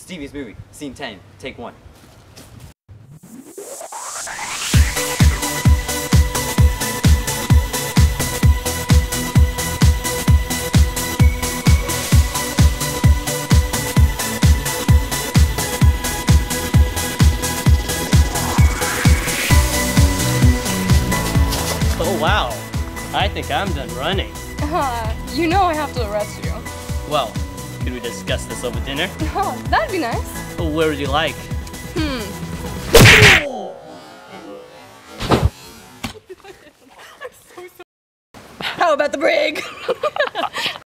Stevie's movie, scene 10, take 1. Oh wow, I think I'm done running. You know I have to arrest you. Well, could we discuss this over dinner? Oh, that'd be nice. Where would you like? How about the brig?